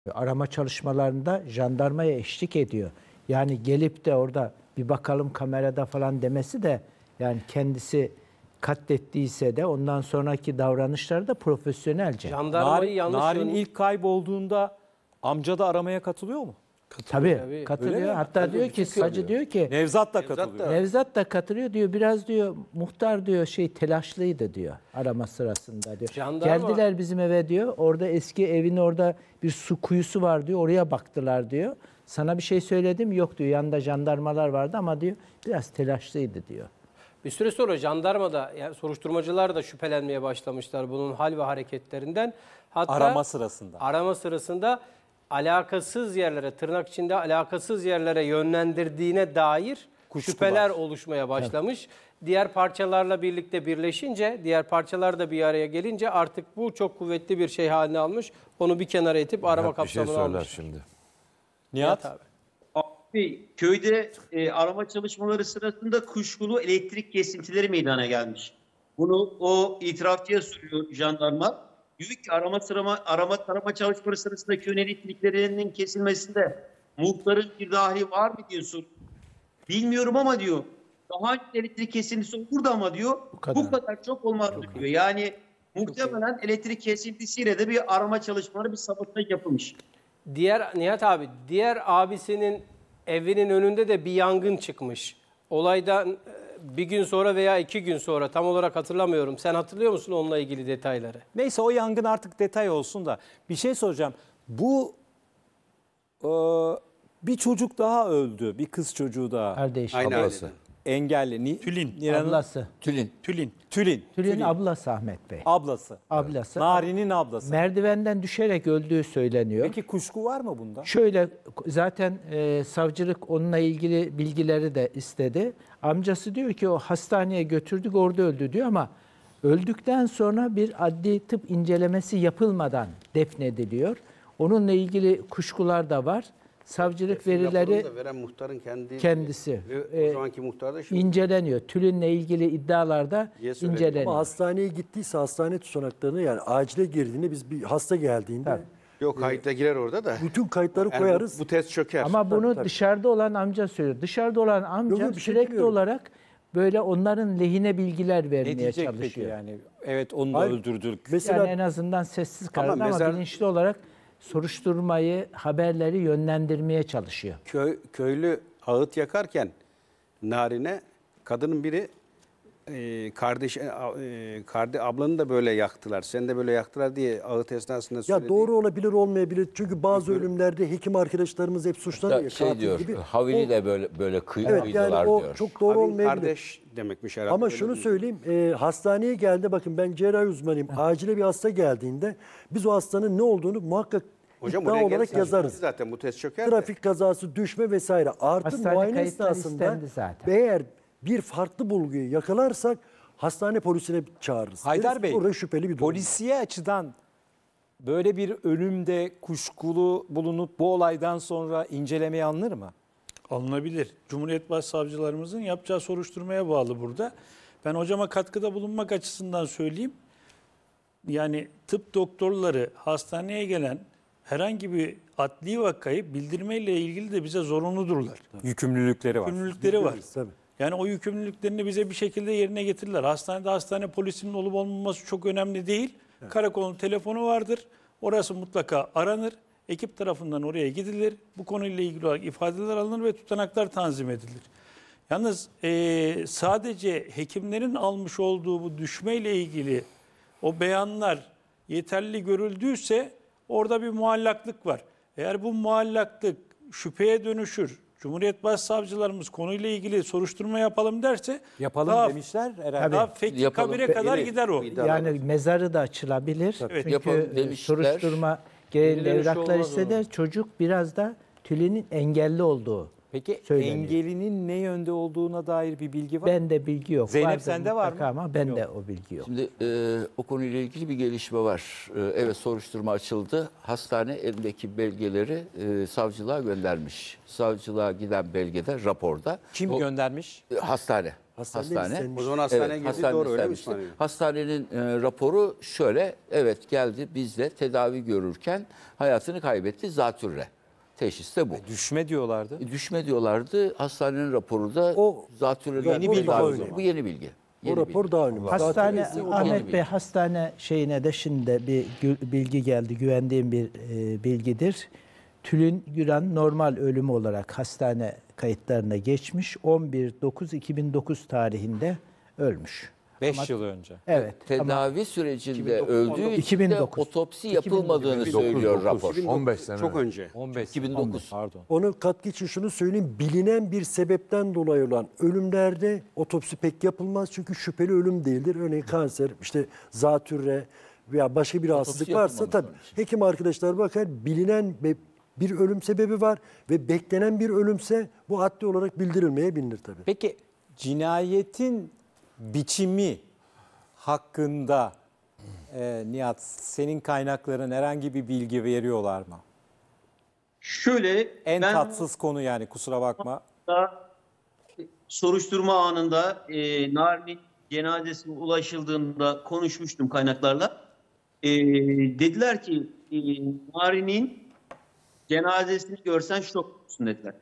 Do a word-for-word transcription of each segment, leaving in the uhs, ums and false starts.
Arama çalışmalarında jandarmaya eşlik ediyor. Yani gelip de orada bir bakalım kamerada falan demesi de, yani kendisi katlettiyse de ondan sonraki davranışları da profesyonelce. Jandarmayı Narin, yanlış Narin yön- ilk kaybolduğunda amca da aramaya katılıyor mu? Tabii, Tabii. katılıyor. Öyle mi? Hatta Tabii, diyor bütün ki, Sacı köylü. diyor ki, Nevzat da Nevzat katılıyor. da- Nevzat da katılıyor diyor. Biraz diyor muhtar diyor şey telaşlıydı diyor arama sırasında diyor. Jandarma- Geldiler bizim eve diyor. Orada eski evin orada bir su kuyusu var diyor. Oraya baktılar diyor. Sana bir şey söyledim yok diyor. Yanında jandarmalar vardı ama diyor biraz telaşlıydı diyor. Bir süre sonra jandarma da, yani soruşturmacılar da şüphelenmeye başlamışlar bunun hal ve hareketlerinden. Hatta Arama sırasında. Arama sırasında alakasız yerlere, tırnak içinde alakasız yerlere yönlendirdiğine dair Kuşkular. şüpheler oluşmaya başlamış. Diğer parçalarla birlikte birleşince, diğer parçalar da bir araya gelince artık bu çok kuvvetli bir şey haline almış. Onu bir kenara itip arama Nihat bir şey kapsamına söyler almış. şimdi. Nihat Nihat, abi. Abi, köyde e, arama çalışmaları sırasında kuşkulu elektrik kesintileri meydana gelmiş. Bunu o itirafçıya soruyor jandarma. Diyor ki arama sırama, arama tarama çalışmaları sırasında köyün elektriklerinin kesilmesinde muhtarın bir dahli var mı diyor soruyor. Bilmiyorum ama diyor. Daha önce elektrik kesintisi olurdu ama diyor. Bu kadar. kadar, çok olmazdı diyor. Yani muhtemelen elektrik kesintisiyle de bir arama çalışmaları, bir sabotaj yapılmış. Diğer Nihat abi, diğer abisinin evinin önünde de bir yangın çıkmış. Olaydan e, bir gün sonra veya iki gün sonra, tam olarak hatırlamıyorum. Sen hatırlıyor musun onunla ilgili detayları? neyse o yangın artık detay olsun da bir şey soracağım. Bu e, bir çocuk daha öldü. Bir kız çocuğu daha. Kardeş. Aynı Ablası. aileden. Engelli. Ni, Tülin. Niran'ın- Ablası. Tülin. Tülin. Tülin. Tülin ablası Ahmet Bey. Ablası. Ablası. Narin'in ablası. Merdivenden düşerek öldüğü söyleniyor. Peki kuşku var mı bunda? Şöyle, zaten e, savcılık onunla ilgili bilgileri de istedi. Amcası diyor ki o hastaneye götürdük orada öldü diyor ama öldükten sonra bir adli tıp incelemesi yapılmadan defnediliyor. Onunla ilgili kuşkular da var. Savcılık verileri Raporunu da veren muhtarın kendi kendisi ve e, o zamanki muhtar da şimdi inceleniyor. Tülünle ilgili iddialarda Diye söyledi. inceleniyor. Ama hastaneye gittiyse hastane tutanaklarını, yani acile girdiğinde, biz bir hasta geldiğinde Tabii. yok kayıtta girer orada da. bütün kayıtları Yani koyarız. Bu, bu test çöker. Ama bunu tabii. dışarıda olan amca söylüyor. Dışarıda olan amca Yok, yok, bir şey sürekli demiyorum. olarak böyle onların lehine bilgiler Ne vermeye diyecek peki çalışıyor. yani? Evet onu da Hayır. öldürdük. Mesela Yani en azından sessiz kaldı ama, mezar- bilinçli olarak soruşturmayı, haberleri yönlendirmeye çalışıyor. Köy, köylü ağıt yakarken Narine kadının biri e, kardeş e, kardeş ablanı da böyle yaktılar. Sen de böyle yaktılar diye ağıt esnasında söyledi. ya doğru olabilir, olmayabilir. Çünkü bazı ölümlerde hekim arkadaşlarımız hep suçlanıyor. Da şey katil diyor, gibi. Havili O- de böyle böyle kıy, Evet, kıydılar yani o diyor. çok doğru Abin olmayabilir. kardeş demekmiş herhalde. Ama Öyle şunu değil. söyleyeyim, e, hastaneye geldi, bakın ben cerrahi uzmanıyım. Acile bir hasta geldiğinde biz o hastanın ne olduğunu muhakkak Hocam iddia oraya olarak gelsin, yazarız. zaten bu test çöker de. Trafik kazası, düşme vesaire. Artı Hastane muayene kayıtları esnasında istendi zaten. eğer bir farklı bulguyu yakalarsak hastane polisine çağırırız. Haydar Deriz, Bey, burada şüpheli bir durum. polisiye açıdan böyle bir ölümde kuşkulu bulunup bu olaydan sonra incelemeye alınır mı? Alınabilir. Cumhuriyet Başsavcılarımızın yapacağı soruşturmaya bağlı burada. Ben hocama katkıda bulunmak açısından söyleyeyim. Yani tıp doktorları hastaneye gelen herhangi bir adli vakayı bildirmeyle ilgili de bize zorunludurlar. Yükümlülükleri var. Yükümlülükleri var. Tabii. Yani o yükümlülüklerini bize bir şekilde yerine getirirler. Hastanede hastane polisinin olup olmaması çok önemli değil. Karakolun telefonu vardır. Orası mutlaka aranır. Ekip tarafından oraya gidilir. Bu konuyla ilgili olarak ifadeler alınır ve tutanaklar tanzim edilir. Yalnız eee, sadece hekimlerin almış olduğu bu düşmeyle ilgili o beyanlar yeterli görüldüyse orada bir muallaklık var. Eğer bu muallaklık şüpheye dönüşür, Cumhuriyet Başsavcılarımız konuyla ilgili soruşturma yapalım derse Yapalım daha, demişler herhalde. daha fekli Yapalım. kabire kadar Yeni gider o. iddia- Yani mezarı da açılabilir. Evet, Çünkü yapalım e, demişler. soruşturma gereği Geri dönüşü evraklar olmaz isteder. Çocuk biraz da Tülin'in engelli olduğu. Peki söyleniyor. engelinin ne yönde olduğuna dair bir bilgi var mı? Bende bilgi yok. Zeynep, Vardır sende var mutlaka mı? ama bende o bilgi yok. Şimdi e, o konuyla ilgili bir gelişme var. E, evet soruşturma açıldı. Hastane elindeki belgeleri e, savcılığa göndermiş. Savcılığa giden belgede raporda. Kim o, göndermiş? e, hastane. Hastane. hastane. O zaman hastaneye gitti, hastane doğru, öyle mi servisi. İsmail Bey? Hastanenin e, raporu şöyle, evet geldi bizde tedavi görürken hayatını kaybetti, zatürre. Teşhis de bu. Düşme diyorlardı. E, Düşme diyorlardı. Hastanenin raporu da O zatürreden yeni bilgi tedavi. o zaman. Bu yeni bilgi. O Yeni rapor bilgi. daha önemli. Hastane, Zaten o- Ahmet bilgi. Bey, hastane şeyine de şimdi de bir gü- bilgi geldi. Güvendiğim bir e, bilgidir. Tülin Güran normal ölümü olarak hastane kayıtlarına geçmiş. on bir dokuz iki bin dokuz tarihinde ölmüş. beş yıl önce. Evet. ama Tedavi sürecinde öldüğü için iki bin de dokuz. otopsi yapılmadığını söylüyor rapor. on beş sene Çok önce. on beş iki bin dokuz. Pardon. Onu katkı için şunu söyleyeyim. Bilinen bir sebepten dolayı olan ölümlerde otopsi pek yapılmaz. Çünkü şüpheli ölüm değildir. Örneğin kanser, işte zatürre veya başka bir rahatsızlık varsa yapılmamış tabii onun için. hekim arkadaşlar bakar, bilinen ve bir ölüm sebebi var ve beklenen bir ölümse bu adli olarak bildirilmeyebilir tabii. Peki cinayetin biçimi hakkında e, Nihat, senin kaynakların herhangi bir bilgi veriyorlar mı? Şöyle En ben tatsız konu yani, kusura bakma. da soruşturma anında e, Narin'in cenazesine ulaşıldığında konuşmuştum kaynaklarla. E, dediler ki e, Narin'in cenazesini görsen şok olursun dediler.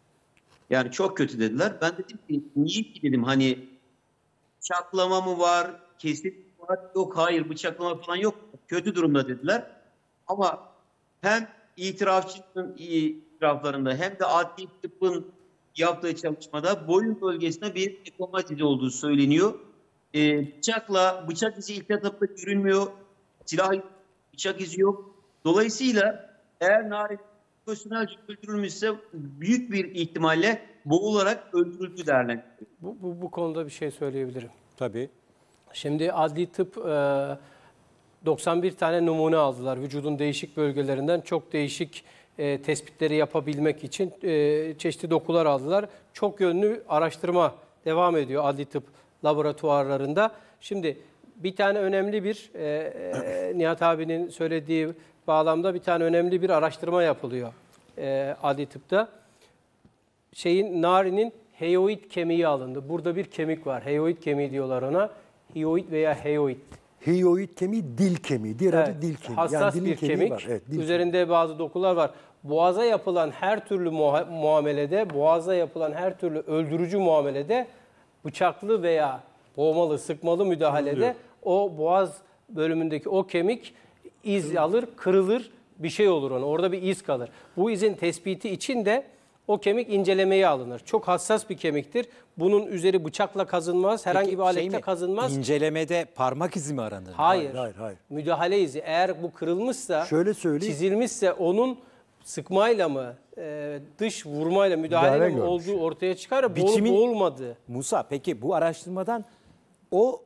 Yani çok kötü dediler. Ben dedim ki niye ki dedim, hani bıçaklama mı var, kesit mi var? Yok, hayır, bıçaklama falan yok. Kötü durumda dediler. Ama hem itirafçının itiraflarında hem de adli tıbbın yaptığı çalışmada boyun bölgesinde bir ekomat izi olduğu söyleniyor. Ee, bıçakla, bıçak izi ilk etapta görünmüyor. Silah, bıçak izi yok. Dolayısıyla eğer Narin profesyonelce öldürülmüşse büyük bir ihtimalle boğularak öldürüldü derler. Bu, bu, bu konuda bir şey söyleyebilirim. Tabii. Şimdi adli tıp e, doksan bir tane numune aldılar. Vücudun değişik bölgelerinden çok değişik e, tespitleri yapabilmek için e, çeşitli dokular aldılar. Çok yönlü araştırma devam ediyor adli tıp laboratuvarlarında. Şimdi bir tane önemli bir, e, e, Nihat abinin söylediği bağlamda bir tane önemli bir araştırma yapılıyor e, adli tıpta. Şeyin, Narin'in heyoid kemiği alındı. Burada bir kemik var. Heyoid kemiği diyorlar ona. Hyoid veya heyoid. Hyoid kemiği dil kemiği. Diğer Evet, adı dil kemiği. hassas dilin bir kemiği kemik. var. Evet, dil Üzerinde bazı dokular var. Boğaza yapılan her türlü muha- muamelede, boğaza yapılan her türlü öldürücü muamelede, bıçaklı veya boğmalı, sıkmalı müdahalede o boğaz bölümündeki o kemik iz alır, kırılır, bir şey olur ona. Orada bir iz kalır. Bu izin tespiti için de o kemik incelemeye alınır. Çok hassas bir kemiktir. Bunun üzeri bıçakla kazınmaz, herhangi Peki, bir aletle şey mi, kazınmaz. İncelemede parmak izi mi aranır? Hayır. Hayır, hayır. Müdahale izi. Eğer bu kırılmışsa, Şöyle söyleyeyim. çizilmişse onun sıkmayla mı, e, dış vurmayla, müdahaleyle Müdahale mi görmüş. olduğu ortaya çıkar. Boğulup Biçimi- boğulmadı. Musa, peki bu araştırmadan o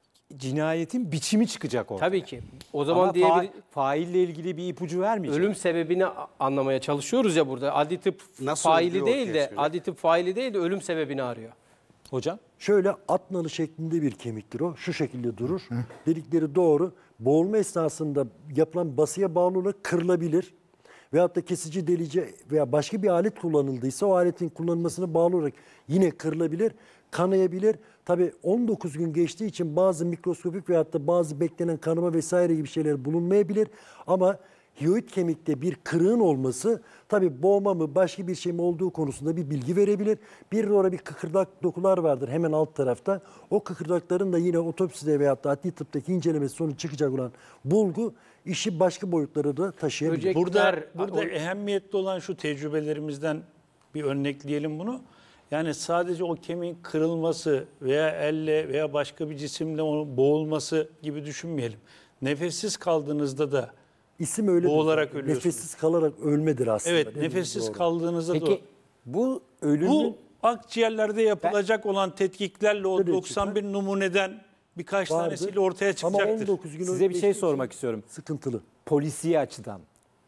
cinayetin biçimi çıkacak ortaya. Tabii ki. O zaman Ama diyebilir, fa- faille ilgili bir ipucu vermeyecek. ölüm sebebini a- anlamaya çalışıyoruz ya burada. Adli tıp Nasıl faili öldüğü değil ortaya de, çıkacak. adli tıp faili değil de ölüm sebebini arıyor. Hocam? Şöyle at nalı şeklinde bir kemiktir o. Şu şekilde durur. Dedikleri doğru. Boğulma esnasında yapılan basıya bağlı olarak kırılabilir. Veyahut da kesici, delici veya başka bir alet kullanıldıysa o aletin kullanılmasına bağlı olarak yine kırılabilir, kanayabilir. Tabii on dokuz gün geçtiği için bazı mikroskopik veyahut da bazı beklenen kanama vesaire gibi şeyler bulunmayabilir. Ama hyoid kemikte bir kırığın olması tabii boğma mı başka bir şey mi olduğu konusunda bir bilgi verebilir. Bir de orada bir kıkırdak dokular vardır hemen alt tarafta. O kıkırdakların da yine otopside veyahut da adli tıptaki incelemesi sonucu çıkacak olan bulgu işi başka boyutlara da taşıyabilir. Böcek- Burada Ekler- burada o- ehemmiyetli olan şu, tecrübelerimizden bir örnekleyelim bunu. Yani sadece o kemiğin kırılması veya elle veya başka bir cisimle onun boğulması gibi düşünmeyelim. Nefessiz kaldığınızda da İsim öyledir. Boğularak zaten. ölüyorsunuz. Nefessiz kalarak ölmedir aslında. evet Dediğiniz nefessiz doğru. kaldığınızda da Peki bu ölümün... bu akciğerlerde yapılacak olan tetkiklerle o Tabii doksan bir numuneden birkaç Vardır. tanesiyle ortaya Ama çıkacaktır. on dokuz gün Size bir şey geçtiği sormak için istiyorum. Sıkıntılı. Polisiye açıdan.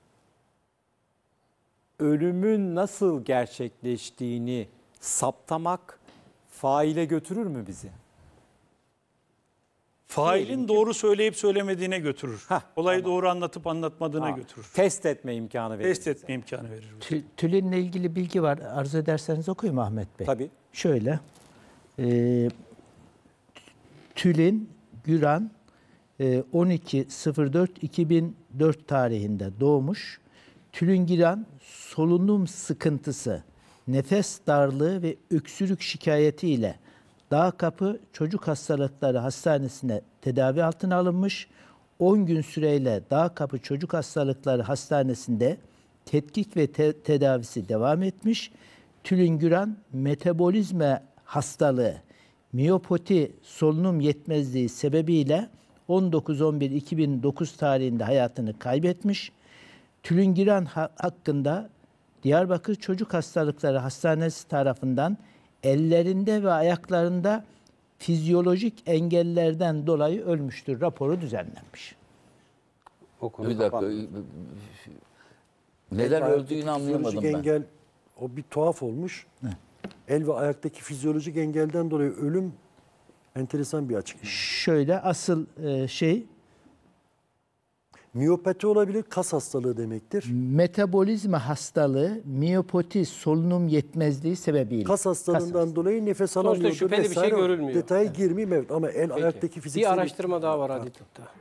Ölümün nasıl gerçekleştiğini saptamak faile götürür mü bizi? Failin doğru söyleyip söylemediğine götürür. Hah, Olayı doğru anlatıp anlatmadığına Ha, götürür. Test etme imkanı verir. Test etme imkanı verir. Tül- Tülinle ilgili bilgi var. Arzu ederseniz okuyayım Ahmet Bey. Tabii. Şöyle, Ee, Tülin Güran e, on iki dört iki bin dört tarihinde doğmuş. Tülin Güran solunum sıkıntısı, nefes darlığı ve öksürük şikayetiyle Dağkapı Çocuk Hastalıkları Hastanesi'ne tedavi altına alınmış. on gün süreyle Dağkapı Çocuk Hastalıkları Hastanesi'nde tetkik ve te- tedavisi devam etmiş. Tülin Güran metabolizma hastalığı, miyopati solunum yetmezliği sebebiyle on dokuz on bir iki bin dokuz tarihinde hayatını kaybetmiş. Tülin Güran ha- hakkında Diyarbakır Çocuk Hastalıkları Hastanesi tarafından ellerinde ve ayaklarında fizyolojik engellerden dolayı ölmüştür raporu düzenlenmiş. O konu Bir dakika. kapandı. Neden El ve ayaktaki öldüğünü anlayamadım fizyolojik ben. engel, o bir tuhaf olmuş. El ve ayaktaki fizyolojik engelden dolayı ölüm enteresan bir açıklama. Şöyle asıl e, şey Miyopati olabilir, kas hastalığı demektir. metabolizma hastalığı, miyopati solunum yetmezliği sebebiyle. Kas hastalığından dolayı nefes alamıyordur şüpheli bir şey vesaire. görülmüyor. Detaya girmeyeyim evet ama el Peki. ayaktaki fiziksel Bir araştırma daha var hadi tıpta.